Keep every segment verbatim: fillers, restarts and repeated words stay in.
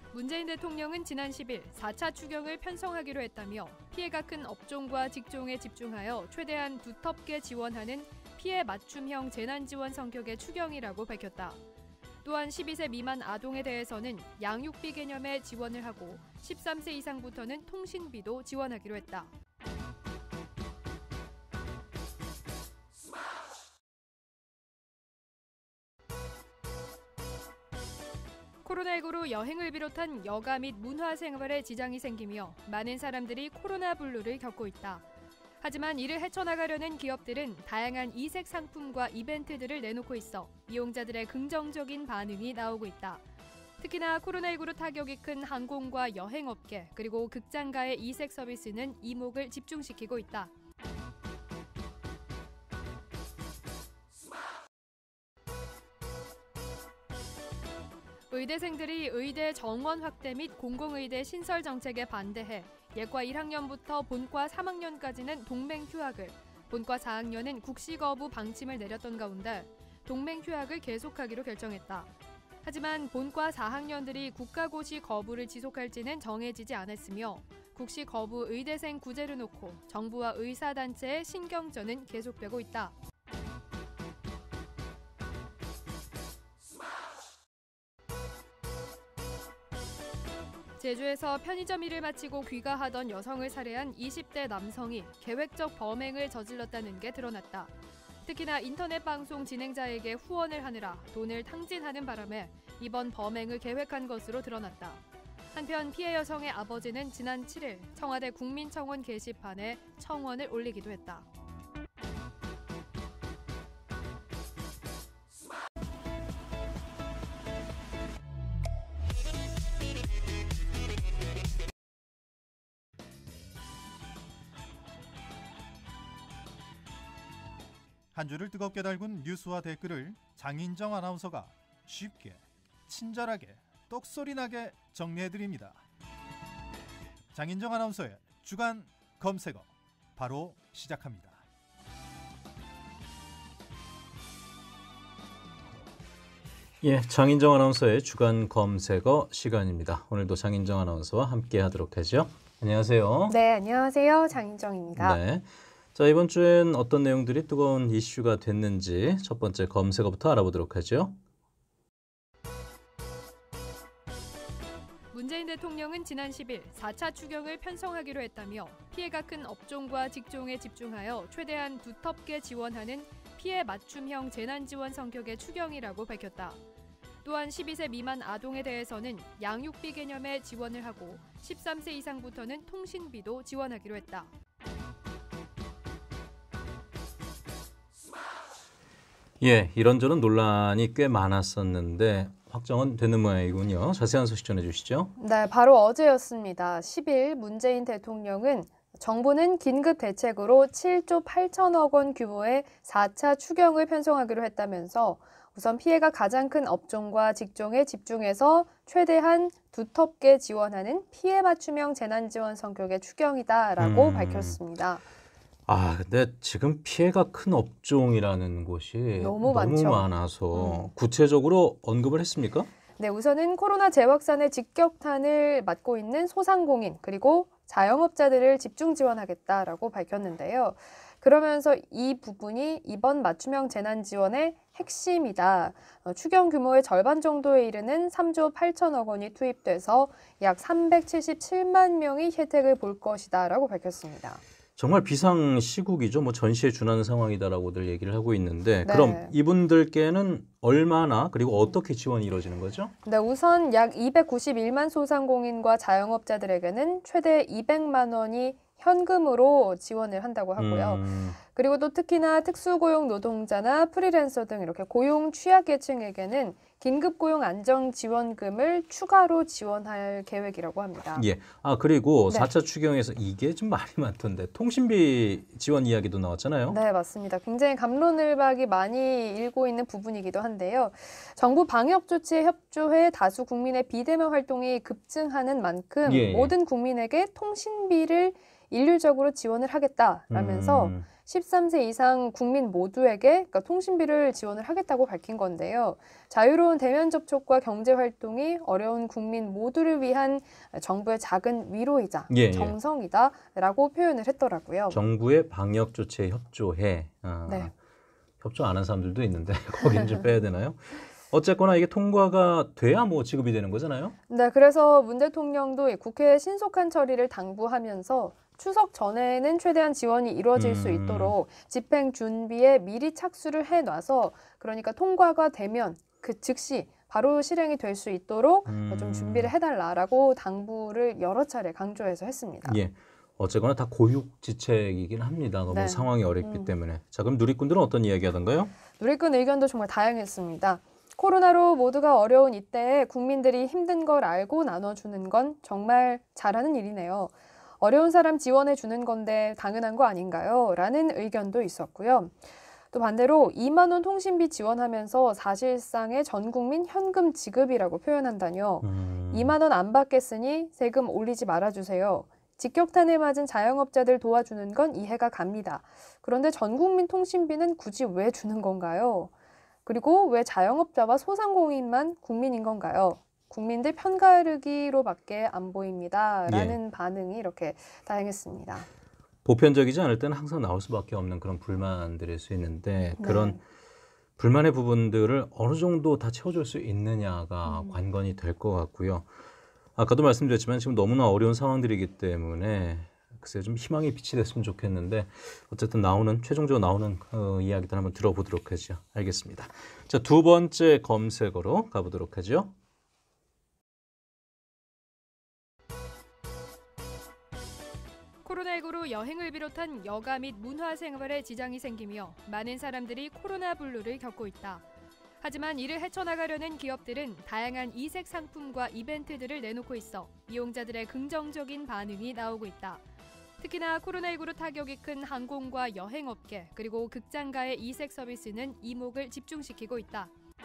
문재인 대통령은 지난 십일 사 차 추경을 편성하기로 했다며 피해가 큰 업종과 직종에 집중하여 최대한 두텁게 지원하는 피해 맞춤형 재난지원 성격의 추경이라고 밝혔다. 또한 십이 세 미만 아동에 대해서는 양육비 개념의 지원을 하고 십삼 세 이상부터는 통신비도 지원하기로 했다. 코로나십구로 여행을 비롯한 여가 및 문화 생활에 지장이 생기며 많은 사람들이 코로나 블루를 겪고 있다. 하지만 이를 헤쳐나가려는 기업들은 다양한 이색 상품과 이벤트들을 내놓고 있어 이용자들의 긍정적인 반응이 나오고 있다. 특히나 코로나십구로 타격이 큰 항공과 여행업계 그리고 극장가의 이색 서비스는 이목을 집중시키고 있다. 의대생들이 의대 정원 확대 및 공공의대 신설 정책에 반대해 예과 일 학년부터 본과 삼 학년까지는 동맹 휴학을, 본과 사 학년은 국시 거부 방침을 내렸던 가운데 동맹 휴학을 계속하기로 결정했다. 하지만 본과 사 학년들이 국가고시 거부를 지속할지는 정해지지 않았으며 국시 거부 의대생 구제를 놓고 정부와 의사단체의 신경전은 계속되고 있다. 제주에서 편의점 일을 마치고 귀가하던 여성을 살해한 이십 대 남성이 계획적 범행을 저질렀다는 게 드러났다. 특히나 인터넷 방송 진행자에게 후원을 하느라 돈을 탕진하는 바람에 이번 범행을 계획한 것으로 드러났다. 한편 피해 여성의 아버지는 지난 칠 일 청와대 국민청원 게시판에 청원을 올리기도 했다. 한 주를 뜨겁게 달군 뉴스와 댓글을 장인정 아나운서가 쉽게, 친절하게, 똑소리나게 정리해드립니다. 장인정 아나운서의 주간 검색어 바로 시작합니다. 예, 장인정 아나운서의 주간 검색어 시간입니다. 오늘도 장인정 아나운서와 함께 하도록 하죠. 안녕하세요. 네, 안녕하세요. 장인정입니다. 네. 자, 이번 주엔 어떤 내용들이 뜨거운 이슈가 됐는지 첫 번째 검색어부터 알아보도록 하죠. 문재인 대통령은 지난 십일 사 차 추경을 편성하기로 했다며 피해가 큰 업종과 직종에 집중하여 최대한 두텁게 지원하는 피해 맞춤형 재난지원 성격의 추경이라고 밝혔다. 또한 십이 세 미만 아동에 대해서는 양육비 개념의 지원을 하고 십삼 세 이상부터는 통신비도 지원하기로 했다. 예, 이런저런 논란이 꽤 많았었는데 확정은 되는 모양이군요. 자세한 소식 전해주시죠. 네, 바로 어제였습니다. 십 일 문재인 대통령은 정부는 긴급 대책으로 칠조 팔천억 원 규모의 사 차 추경을 편성하기로 했다면서 우선 피해가 가장 큰 업종과 직종에 집중해서 최대한 두텁게 지원하는 피해 맞춤형 재난지원 성격의 추경이다라고 음. 밝혔습니다. 아, 근데 지금 피해가 큰 업종이라는 곳이 너무 너무 많죠. 많아서 음. 구체적으로 언급을 했습니까? 네, 우선은 코로나 재확산의 직격탄을 맞고 있는 소상공인 그리고 자영업자들을 집중 지원하겠다라고 밝혔는데요. 그러면서 이 부분이 이번 맞춤형 재난지원의 핵심이다. 어, 추경 규모의 절반 정도에 이르는 삼조 팔천억 원이 투입돼서 약 삼백칠십칠만 명이 혜택을 볼 것이다라고 밝혔습니다. 정말 비상시국이죠. 뭐 전시에 준하는 상황이다라고들 얘기를 하고 있는데 네. 그럼 이분들께는 얼마나 그리고 어떻게 지원이 이루어지는 거죠? 네, 우선 약 이백구십일만 소상공인과 자영업자들에게는 최대 이백만 원이 현금으로 지원을 한다고 하고요. 음, 그리고 또 특히나 특수고용 노동자나 프리랜서 등 이렇게 고용 취약계층에게는 긴급고용 안정지원금을 추가로 지원할 계획이라고 합니다. 예. 아 그리고 네. 사 차 추경에서 이게 좀 말이 많던데 통신비 지원 이야기도 나왔잖아요. 네, 맞습니다. 굉장히 갑론을박이 많이 일고 있는 부분이기도 한데요. 정부 방역 조치에 협조해 다수 국민의 비대면 활동이 급증하는 만큼 예. 모든 국민에게 통신비를 일률적으로 지원을 하겠다라면서 음. 십삼 세 이상 국민 모두에게 그러니까 통신비를 지원을 하겠다고 밝힌 건데요. 자유로운 대면 접촉과 경제 활동이 어려운 국민 모두를 위한 정부의 작은 위로이자 예, 예. 정성이다라고 표현을 했더라고요. 정부의 방역 조치에 협조해. 아, 네. 협조 안 한 사람들도 있는데 거기는 좀 빼야 되나요? 어쨌거나 이게 통과가 돼야 뭐 지급이 되는 거잖아요. 네, 그래서 문 대통령도 국회의 신속한 처리를 당부하면서 추석 전에는 최대한 지원이 이루어질 음. 수 있도록 집행 준비에 미리 착수를 해놔서 그러니까 통과가 되면 그 즉시 바로 실행이 될 수 있도록 음. 좀 준비를 해달라라고 당부를 여러 차례 강조해서 했습니다. 예. 어쨌거나 다 고육지책이긴 합니다. 너무 네. 상황이 어렵기 음. 때문에. 자, 그럼 누리꾼들은 어떤 이야기 하던가요? 누리꾼 의견도 정말 다양했습니다. 코로나로 모두가 어려운 이때에 국민들이 힘든 걸 알고 나눠주는 건 정말 잘하는 일이네요. 어려운 사람 지원해 주는 건데 당연한 거 아닌가요? 라는 의견도 있었고요. 또 반대로 이만 원 통신비 지원하면서 사실상의 전 국민 현금 지급이라고 표현한다뇨. 음. 이만 원 안 받겠으니 세금 올리지 말아주세요. 직격탄에 맞은 자영업자들 도와주는 건 이해가 갑니다. 그런데 전 국민 통신비는 굳이 왜 주는 건가요? 그리고 왜 자영업자와 소상공인만 국민인 건가요? 국민들 편가르기로밖에 안 보입니다. 라는 예. 반응이 이렇게 다양했습니다. 보편적이지 않을 때는 항상 나올 수밖에 없는 그런 불만들일 수 있는데 네. 그런 불만의 부분들을 어느 정도 다 채워줄 수 있느냐가 음. 관건이 될 것 같고요. 아까도 말씀드렸지만 지금 너무나 어려운 상황들이기 때문에 글쎄요, 좀 희망의 빛이 됐으면 좋겠는데 어쨌든 나오는 최종적으로 나오는 어, 이야기들 한번 들어보도록 하죠. 알겠습니다. 자, 두 번째 검색어로 가보도록 하죠. 코로나십구로 여행을 비롯한 여가 및 문화 생활에 지장이 생기며 많은 사람들이 코로나 블루를 겪고 있다. 하지만 이를 헤쳐나가려는 기업들은 다양한 이색 상품과 이벤트들을 내놓고 있어 이용자들의 긍정적인 반응이 나오고 있다. 특히나 코로나십구로 타격이 큰 항공과 여행업계 그리고 극장가의 이색 서비스는 이목을 집중시키고 있다.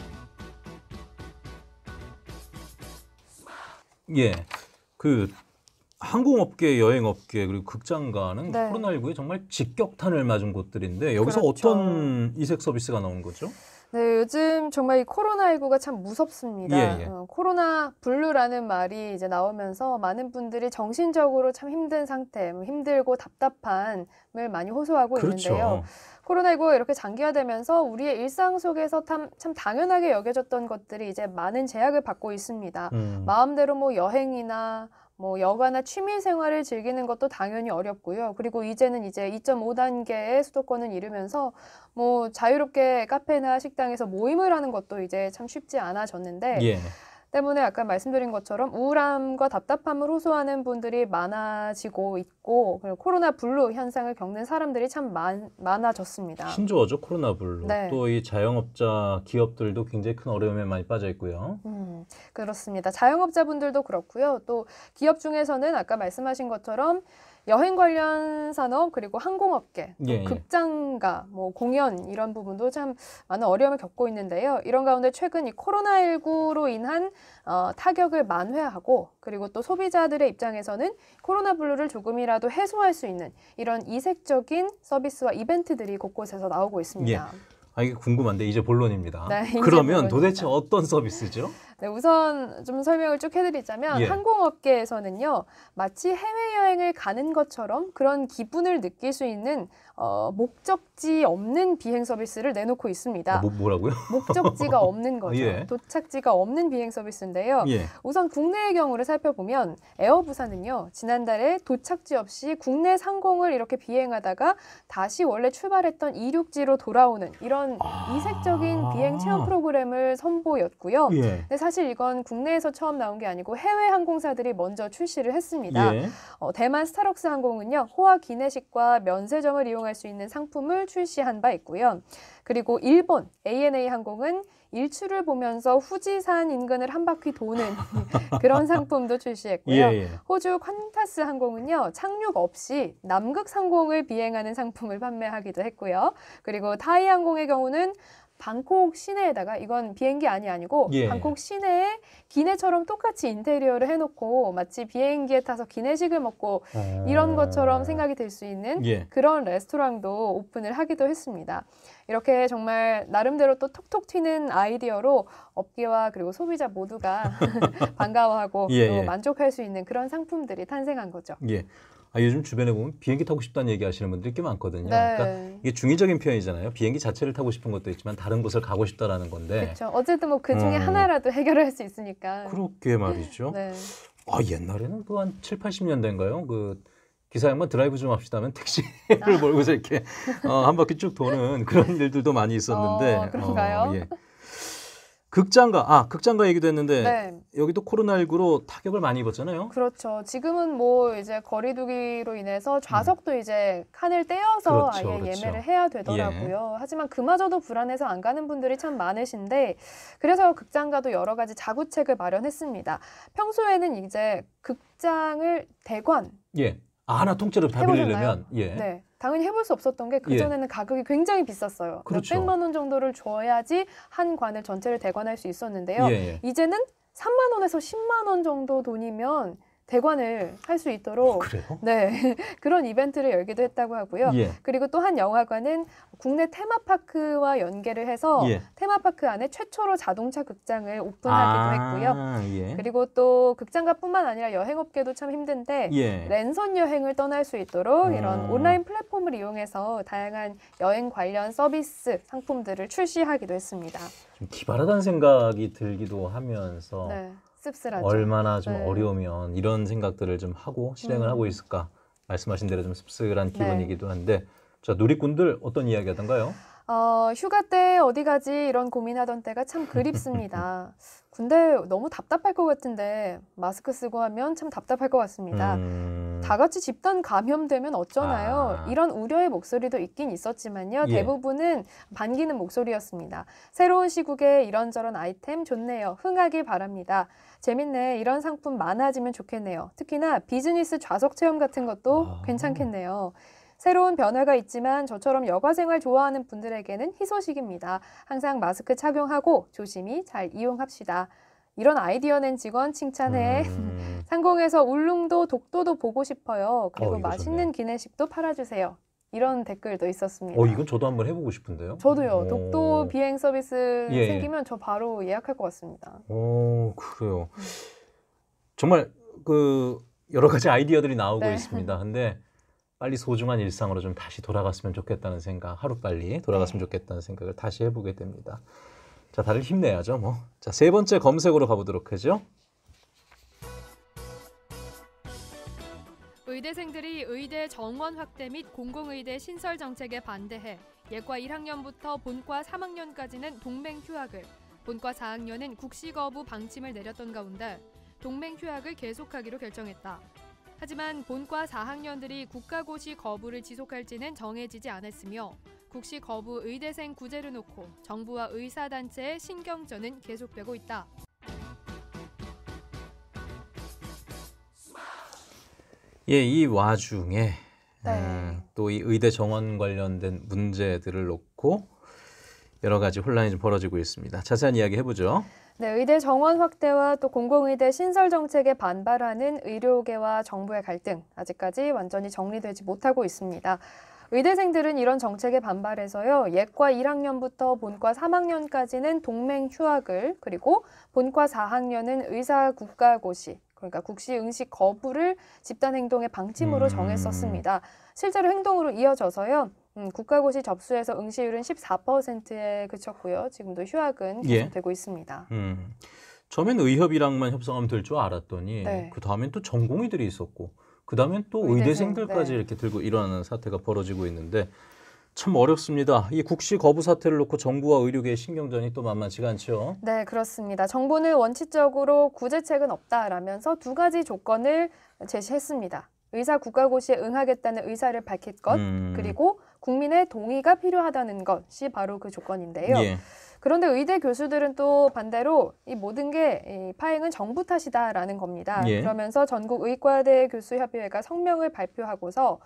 예, 그 항공업계, 여행업계 그리고 극장가는 네. 코로나십구에 정말 직격탄을 맞은 곳들인데 여기서 그렇죠. 어떤 이색 서비스가 나온 거죠? 네, 요즘 정말 이 코로나십구가 참 무섭습니다. 예, 예. 어, 코로나 블루라는 말이 이제 나오면서 많은 분들이 정신적으로 참 힘든 상태, 뭐 힘들고 답답함을 많이 호소하고 있는데요. 그렇죠. 코로나십구가 이렇게 장기화되면서 우리의 일상 속에서 참, 참 당연하게 여겨졌던 것들이 이제 많은 제약을 받고 있습니다. 음. 마음대로 뭐 여행이나 뭐 여가나 취미 생활을 즐기는 것도 당연히 어렵고요. 그리고 이제는 이제 이 점 오 단계의 수도권을 이루면서 뭐 자유롭게 카페나 식당에서 모임을 하는 것도 이제 참 쉽지 않아졌는데 예. 때문에 아까 말씀드린 것처럼 우울함과 답답함을 호소하는 분들이 많아지고 있고 그리고 코로나 블루 현상을 겪는 사람들이 참 많, 많아졌습니다. 신조어죠, 코로나 블루. 네. 또 이 자영업자 기업들도 굉장히 큰 어려움에 많이 빠져 있고요. 음, 그렇습니다. 자영업자분들도 그렇고요. 또 기업 중에서는 아까 말씀하신 것처럼 여행 관련 산업 그리고 항공업계, 또 예, 예. 극장가, 뭐 공연 이런 부분도 참 많은 어려움을 겪고 있는데요. 이런 가운데 최근 이 코로나십구로 인한 어, 타격을 만회하고 그리고 또 소비자들의 입장에서는 코로나 블루를 조금이라도 해소할 수 있는 이런 이색적인 서비스와 이벤트들이 곳곳에서 나오고 있습니다. 아, 이게 궁금한데 이제 본론입니다. 네, 이제 그러면 본론입니다. 도대체 어떤 서비스죠? 네, 우선 좀 설명을 쭉 해드리자면 예. 항공업계에서는요. 마치 해외여행을 가는 것처럼 그런 기분을 느낄 수 있는 어, 목적지 없는 비행 서비스를 내놓고 있습니다. 아, 뭐, 뭐라고요? 목적지가 없는 거죠. 예. 도착지가 없는 비행 서비스인데요. 예. 우선 국내의 경우를 살펴보면 에어부산은요. 지난달에 도착지 없이 국내 상공을 이렇게 비행하다가 다시 원래 출발했던 이륙지로 돌아오는 이런 아. 이색적인 비행 체험 프로그램을 선보였고요. 예. 근데 사실 이건 국내에서 처음 나온 게 아니고 해외 항공사들이 먼저 출시를 했습니다. 예. 어, 대만 스타럭스 항공은요. 호화 기내식과 면세점을 이용할 수 있는 상품을 출시한 바 있고요. 그리고 일본 에이엔에이 항공은 일출을 보면서 후지산 인근을 한 바퀴 도는 그런 상품도 출시했고요. 예, 예. 호주 퀀타스 항공은요. 착륙 없이 남극 상공을 비행하는 상품을 판매하기도 했고요. 그리고 타이 항공의 경우는 방콕 시내에다가 이건 비행기 안이 아니고 예. 방콕 시내에 기내처럼 똑같이 인테리어를 해놓고 마치 비행기에 타서 기내식을 먹고 어... 이런 것처럼 생각이 들 수 있는 예. 그런 레스토랑도 오픈을 하기도 했습니다. 이렇게 정말 나름대로 또 톡톡 튀는 아이디어로 업계와 그리고 소비자 모두가 반가워하고 예, 또 예. 만족할 수 있는 그런 상품들이 탄생한 거죠. 예. 아, 요즘 주변에 보면 비행기 타고 싶다는 얘기 하시는 분들이 꽤 많거든요. 네. 그러니까 이게 중의적인 표현이잖아요. 비행기 자체를 타고 싶은 것도 있지만 다른 곳을 가고 싶다라는 건데. 그렇죠. 어쨌든 뭐 그 중에 음. 하나라도 해결할 수 있으니까. 그렇게 말이죠. 네. 아, 옛날에는 그 한 칠, 팔십 년대인가요? 그 기사 양반 드라이브 좀 합시다 하면 택시를 아. 몰고서 이렇게 어, 한 바퀴 쭉 도는 그런 일들도 많이 있었는데. 어, 그런가요? 어, 예. 극장가, 아, 극장가 얘기도 했는데 네. 여기도 코로나십구로 타격을 많이 입었잖아요. 그렇죠. 지금은 뭐 이제 거리두기로 인해서 좌석도 이제 칸을 떼어서 음. 그렇죠, 아예 그렇죠. 예매를 해야 되더라고요. 하지만 그마저도 불안해서 안 가는 분들이 참 많으신데 그래서 극장가도 여러 가지 자구책을 마련했습니다. 평소에는 이제 극장을 대관 예. 아, 하나 통째로 다 빌리려면 예. 네. 당연히 해볼 수 없었던 게 그전에는 가격이 굉장히 비쌌어요. 그렇죠. 몇백만 원 정도를 줘야지 한 관을 전체를 대관할 수 있었는데요. 예, 예. 이제는 삼만 원에서 십만 원 정도 돈이면 대관을 할 수 있도록 그래요? 네, 그런 이벤트를 열기도 했다고 하고요. 예. 그리고 또 한 영화관은 국내 테마파크와 연계를 해서 예. 테마파크 안에 최초로 자동차 극장을 오픈하기도 아, 했고요. 예. 그리고 또 극장가뿐만 아니라 여행업계도 참 힘든데 예. 랜선 여행을 떠날 수 있도록 음. 이런 온라인 플랫폼을 이용해서 다양한 여행 관련 서비스 상품들을 출시하기도 했습니다. 좀 기발하다는 생각이 들기도 하면서 네, 씁쓸하죠. 얼마나 좀 네. 어려우면 이런 생각들을 좀 하고 실행을 음. 하고 있을까. 말씀하신 대로 좀 씁쓸한 네. 기분이기도 한데 자, 누리꾼들 어떤 이야기 하던가요? 어, 휴가 때 어디 가지 이런 고민하던 때가 참 그립습니다. 근데 너무 답답할 것 같은데 마스크 쓰고 하면 참 답답할 것 같습니다. 음... 다 같이 집단 감염되면 어쩌나요? 아. 이런 우려의 목소리도 있긴 있었지만요. 예. 대부분은 반기는 목소리였습니다. 새로운 시국에 이런저런 아이템 좋네요. 흥하길 바랍니다. 재밌네. 이런 상품 많아지면 좋겠네요. 특히나 비즈니스 좌석 체험 같은 것도 아. 괜찮겠네요. 새로운 변화가 있지만 저처럼 여가 생활 좋아하는 분들에게는 희소식입니다. 항상 마스크 착용하고 조심히 잘 이용합시다. 이런 아이디어 낸 직원 칭찬해. 음... 상공에서 울릉도 독도도 보고 싶어요. 그리고 어, 이거 맛있는 좋네. 기내식도 팔아주세요. 이런 댓글도 있었습니다. 어, 이건 저도 한번 해보고 싶은데요. 저도요. 오. 독도 비행 서비스 예, 예. 생기면 저 바로 예약할 것 같습니다. 오, 그래요. 정말 그 여러 가지 아이디어들이 나오고 네. 있습니다. 근데 빨리 소중한 일상으로 좀 다시 돌아갔으면 좋겠다는 생각, 하루빨리 돌아갔으면 네. 좋겠다는 생각을 다시 해보게 됩니다. 자, 다들 힘내야죠, 뭐. 자, 세 번째 검색으로 가보도록 하죠. 의대생들이 의대 정원 확대 및 공공의대 신설 정책에 반대해 예과 일 학년부터 본과 삼 학년까지는 동맹 휴학을, 본과 사 학년은 국시 거부 방침을 내렸던 가운데 동맹 휴학을 계속하기로 결정했다. 하지만 본과 사 학년들이 국가고시 거부를 지속할지는 정해지지 않았으며 국시 거부 의대생 구제를 놓고 정부와 의사단체의 신경전은 계속되고 있다. 예, 이 와중에 네. 음, 또 이 의대 정원 관련된 문제들을 놓고 여러 가지 혼란이 좀 벌어지고 있습니다. 자세한 이야기 해보죠. 네, 의대 정원 확대와 또 공공의대 신설 정책에 반발하는 의료계와 정부의 갈등 아직까지 완전히 정리되지 못하고 있습니다. 의대생들은 이런 정책에 반발해서요. 예과 일 학년부터 본과 삼 학년까지는 동맹 휴학을, 그리고 본과 사 학년은 의사 국가고시, 그러니까 국시 응시 거부를 집단 행동의 방침으로 음. 정했었습니다. 실제로 행동으로 이어져서요. 음, 국가고시 접수에서 응시율은 십사 퍼센트에 그쳤고요. 지금도 휴학은 계속되고 예. 있습니다. 음, 처음엔 의협이랑만 협상하면 될 줄 알았더니 네. 그 다음엔 또 전공의들이 있었고 그 다음엔 또 의대생, 의대생들까지 네. 이렇게 들고 일어나는 사태가 벌어지고 있는데 참 어렵습니다. 이 국시 거부 사태를 놓고 정부와 의료계의 신경전이 또 만만치가 않죠. 네, 그렇습니다. 정부는 원칙적으로 구제책은 없다라면서 두 가지 조건을 제시했습니다. 의사 국가고시에 응하겠다는 의사를 밝힐 것, 음. 그리고 국민의 동의가 필요하다는 것이 바로 그 조건인데요. 예. 그런데 의대 교수들은 또 반대로 이 모든 게 이 파행은 정부 탓이다라는 겁니다. 예. 그러면서 전국 의과대 교수협의회가 성명을 발표하고서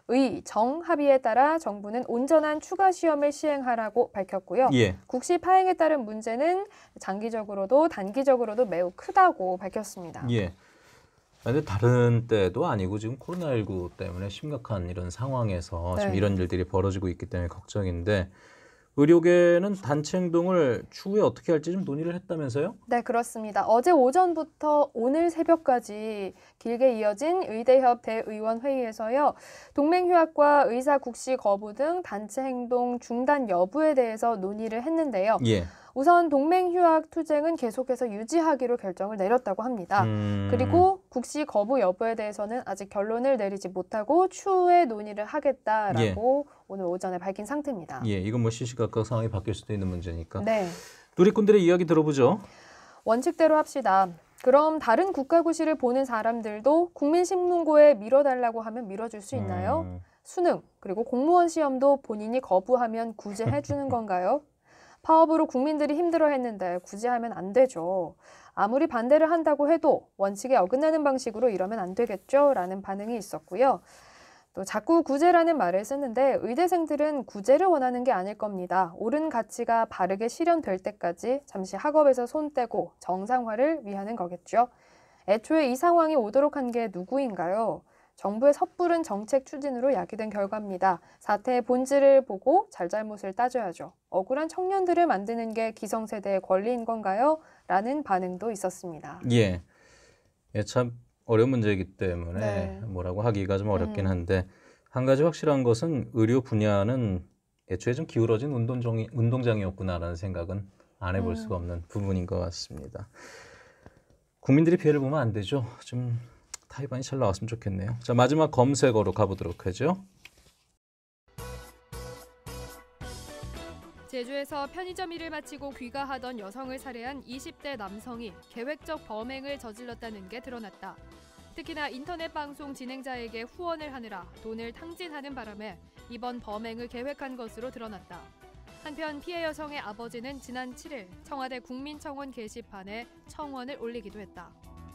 의, 정 합의에 따라 정부는 온전한 추가 시험을 시행하라고 밝혔고요. 예. 국시 파행에 따른 문제는 장기적으로도 단기적으로도 매우 크다고 밝혔습니다. 예. 근데 다른 때도 아니고 지금 코로나십구 때문에 심각한 이런 상황에서 네. 지금 이런 일들이 벌어지고 있기 때문에 걱정인데 의료계는 단체 행동을 추후에 어떻게 할지 좀 논의를 했다면서요? 네, 그렇습니다. 어제 오전부터 오늘 새벽까지 길게 이어진 의대협 대의원 회의에서요. 동맹휴학과 의사 국시 거부 등 단체 행동 중단 여부에 대해서 논의를 했는데요. 예. 우선 동맹휴학 투쟁은 계속해서 유지하기로 결정을 내렸다고 합니다. 음... 그리고 국시 거부 여부에 대해서는 아직 결론을 내리지 못하고 추후에 논의를 하겠다라고 예. 오늘 오전에 밝힌 상태입니다. 예, 이건 뭐 시시각각 상황이 바뀔 수도 있는 문제니까. 네. 누리꾼들의 이야기 들어보죠. 원칙대로 합시다. 그럼 다른 국가고시를 보는 사람들도 국민신문고에 밀어달라고 하면 밀어줄 수 있나요? 음... 수능 그리고 공무원 시험도 본인이 거부하면 구제해주는 건가요? 파업으로 국민들이 힘들어했는데 굳이 하면 안 되죠. 아무리 반대를 한다고 해도 원칙에 어긋나는 방식으로 이러면 안 되겠죠? 라는 반응이 있었고요. 또 자꾸 구제라는 말을 쓰는데 의대생들은 구제를 원하는 게 아닐 겁니다. 옳은 가치가 바르게 실현될 때까지 잠시 학업에서 손 떼고 정상화를 위하는 거겠죠. 애초에 이 상황이 오도록 한 게 누구인가요? 정부의 섣부른 정책 추진으로 야기된 결과입니다. 사태의 본질을 보고 잘잘못을 따져야죠. 억울한 청년들을 만드는 게 기성세대의 권리인 건가요? 라는 반응도 있었습니다. 예, 예, 참 어려운 문제이기 때문에 네. 뭐라고 하기가 좀 어렵긴 음. 한데 한 가지 확실한 것은 의료 분야는 애초에 좀 기울어진 운동장이, 운동장이었구나라는 생각은 안 해볼 음. 수가 없는 부분인 것 같습니다. 국민들이 피해를 보면 안 되죠. 좀 타이반이 잘 나왔으면 좋겠네요. 자, 마지막 검색어로 가보도록 하죠. 제주에서 편의점 일을 마치고 귀가하던 여성을 살해한 이십 대 남성이 계획적 범행을 저질렀다는 게 드러났다. 특히나 인터넷 방송 진행자에게 후원을 하느라 돈을 탕진하는 바람에 이번 범행을 계획한 것으로 드러났다. 한편 피해 여성의 아버지는 지난 칠 일 청와대 국민청원 게시판에 청원을 올리기도 했다.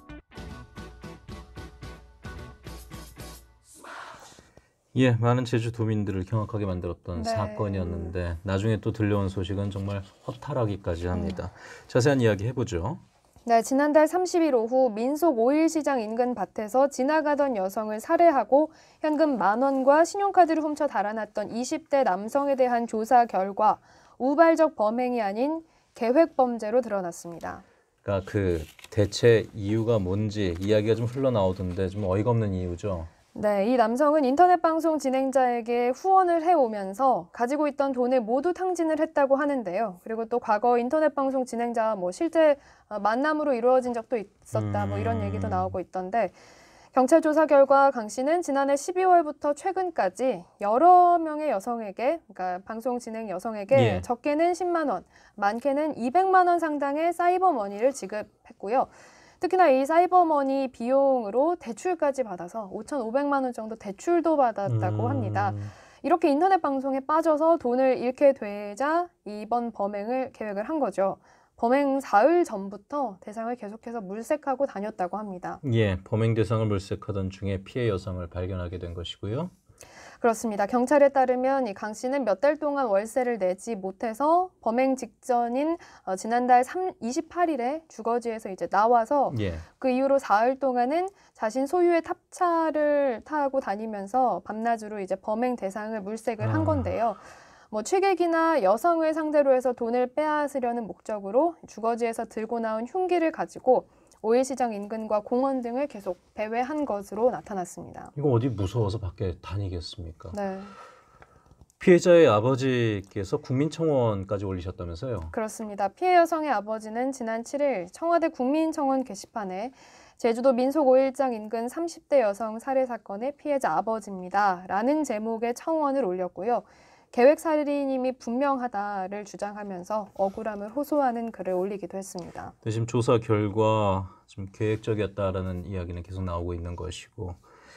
예, 많은 제주도민들을 경악하게 만들었던 네. 사건이었는데 나중에 또 들려온 소식은 정말 허탈하기까지 합니다. 음. 자세한 이야기 해보죠. 네, 지난달 삼십 일 오후 민속 오일시장 인근 밭에서 지나가던 여성을 살해하고 현금 만 원과 신용카드를 훔쳐 달아났던 이십 대 남성에 대한 조사 결과 우발적 범행이 아닌 계획범죄로 드러났습니다. 그러니까 그 대체 이유가 뭔지 이야기가 좀 흘러나오던데 좀 어이가 없는 이유죠. 네, 이 남성은 인터넷 방송 진행자에게 후원을 해오면서 가지고 있던 돈을 모두 탕진을 했다고 하는데요. 그리고 또 과거 인터넷 방송 진행자와 뭐 실제 만남으로 이루어진 적도 있었다, 뭐 이런 얘기도 나오고 있던데 경찰 조사 결과 강 씨는 지난해 십이월부터 최근까지 여러 명의 여성에게, 그러니까 방송 진행 여성에게 예. 적게는 십만 원, 많게는 이백만 원 상당의 사이버 머니를 지급했고요. 특히나 이 사이버머니 비용으로 대출까지 받아서 오천오백만 원 정도 대출도 받았다고 음... 합니다. 이렇게 인터넷 방송에 빠져서 돈을 잃게 되자 이번 범행을 계획을 한 거죠. 범행 사흘 전부터 대상을 계속해서 물색하고 다녔다고 합니다. 예, 범행 대상을 물색하던 중에 피해 여성을 발견하게 된 것이고요. 그렇습니다. 경찰에 따르면 이 강 씨는 몇 달 동안 월세를 내지 못해서 범행 직전인 어, 지난달 이십팔 일에 주거지에서 이제 나와서 예. 그 이후로 사흘 동안은 자신 소유의 탑차를 타고 다니면서 밤낮으로 이제 범행 대상을 물색을 아. 한 건데요. 뭐 취객이나 여성을 상대로 해서 돈을 빼앗으려는 목적으로 주거지에서 들고 나온 흉기를 가지고 오일시장 인근과 공원 등을 계속 배회한 것으로 나타났습니다. 이거 어디 무서워서 밖에 다니겠습니까? 네, 피해자의 아버지께서 국민청원까지 올리셨다면서요? 그렇습니다. 피해 여성의 아버지는 지난 칠 일 청와대 국민청원 게시판에 제주도 민속 오일장 인근 삼십 대 여성 살해 사건의 피해자 아버지입니다. 라는 제목의 청원을 올렸고요. 계획살인임이 분명하다를 주장하면서 억울함을 호소하는 글을 올리기도 했습니다. 네, 지금 조사 결과 좀 계획적이었다라는 이야기는 계속 나오고 있는 것이고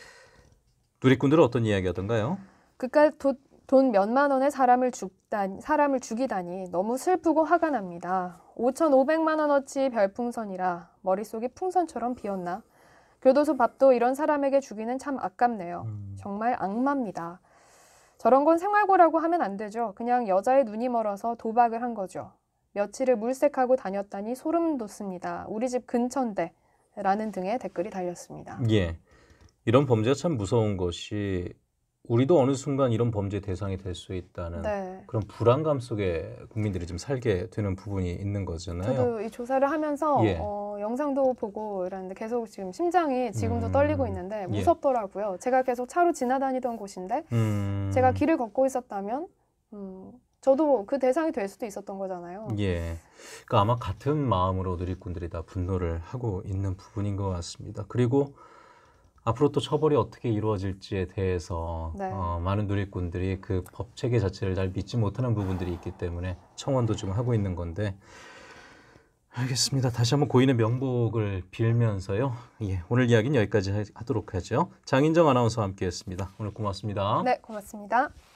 누리꾼들은 어떤 이야기하던가요? 그깟 돈 몇만 원에 사람을 죽다니, 사람을 죽이다니 너무 슬프고 화가 납니다. 오천오백만 원어치 별풍선이라 머릿속이 풍선처럼 비었나? 교도소 밥도 이런 사람에게 주기는 참 아깝네요. 음. 정말 악마입니다. 저런 건 생활고라고 하면 안 되죠. 그냥 여자의 눈이 멀어서 도박을 한 거죠. 며칠을 물색하고 다녔다니 소름 돋습니다. 우리 집 근처인데 라는 등의 댓글이 달렸습니다. 예, 이런 범죄가 참 무서운 것이 우리도 어느 순간 이런 범죄 대상이 될 수 있다는 네. 그런 불안감 속에 국민들이 좀 살게 되는 부분이 있는 거잖아요. 저도 이 조사를 하면서 예. 어, 영상도 보고 이랬는데 계속 지금 심장이 지금도 음. 떨리고 있는데 예. 무섭더라고요. 제가 계속 차로 지나다니던 곳인데 음. 제가 길을 걷고 있었다면 음, 저도 그 대상이 될 수도 있었던 거잖아요. 예, 그러니까 아마 같은 마음으로 누리꾼들이 다 분노를 하고 있는 부분인 것 같습니다. 그리고 앞으로 또 처벌이 어떻게 이루어질지에 대해서 네. 어, 많은 누리꾼들이 그 법 체계 자체를 잘 믿지 못하는 부분들이 있기 때문에 청원도 좀 하고 있는 건데 알겠습니다. 다시 한번 고인의 명복을 빌면서요. 예, 오늘 이야기는 여기까지 하- 하도록 하죠. 장인정 아나운서와 함께했습니다. 오늘 고맙습니다. 네, 고맙습니다.